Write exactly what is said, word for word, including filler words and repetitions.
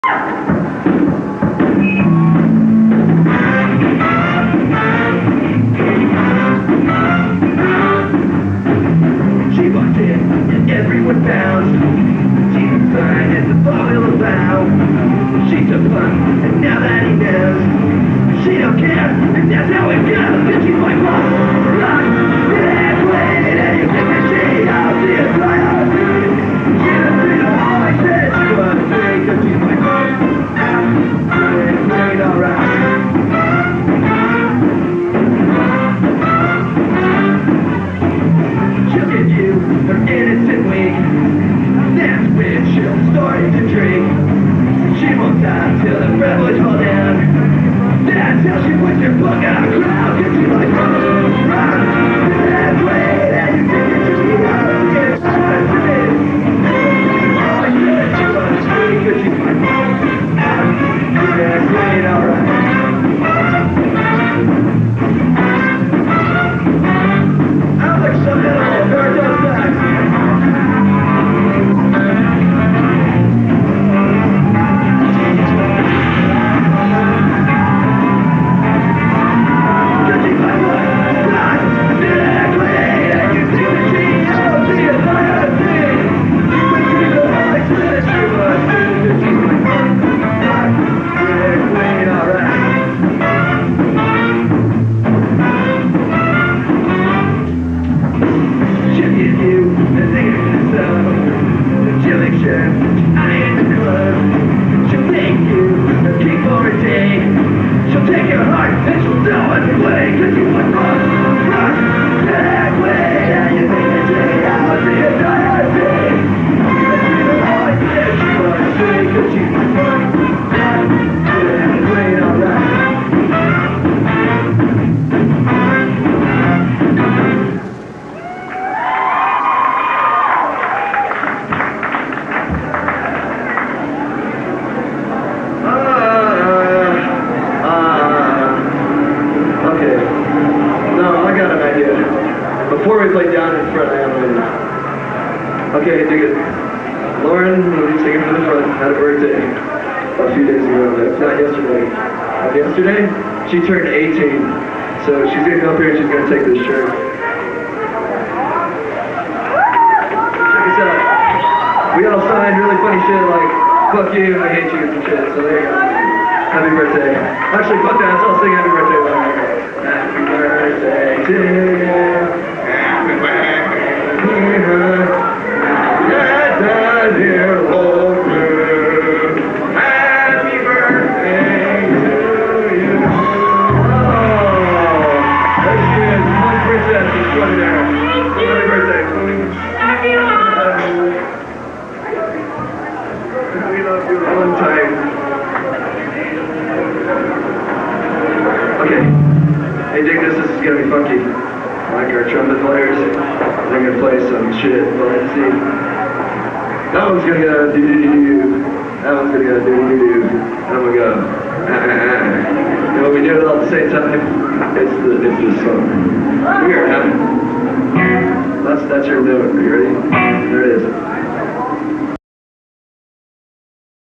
She walked in and everyone bounced. She was fine as the fall about. She's a fun and now that he knows, she don't care and that's how it goes. And she's like, rock, rock, that way that you think that she out there fire. She don't feel all I said she was free. Cause she's like, rock, it's great, alright. She'll give you her innocent week. That's when she'll start to drink. She won't stop till the rebels fall down. That's how she puts her book out of the crowd. Cause she's like, rock, rock, that way that you think that you need out of here. All I said she was free. Cause she's like, rock, that's great, alright. I'm like some little bird does that. Before we play down in front, I have a... Okay, dig it. Lauren will be singing from the front, had a birthday a few days ago, not yesterday. Uh, yesterday, she turned eighteen, so she's gonna come up here and she's gonna take this shirt. Check this out. We all signed really funny shit like, fuck you, I hate you, and some shit, so there you go. Happy birthday. Actually, fuck that, let's all sing happy birthday, Lauren. Happy birthday to you. Happy birthday, dear old girl. Happy birthday to you. Oh, that's good. One princess is one there. Happy birthday. Happy birthday. We love you one time. Okay. Hey, dig this. This is gonna be funky. Like our trumpet players, they're gonna play some shit, but let's see. That one's gonna go do do do do. That one's gonna go do do do do. And I'm gonna go ah ah ah. And when we do it all at the same time, it's the it's the song. We are having. That's that's your note. Are you ready? There it is.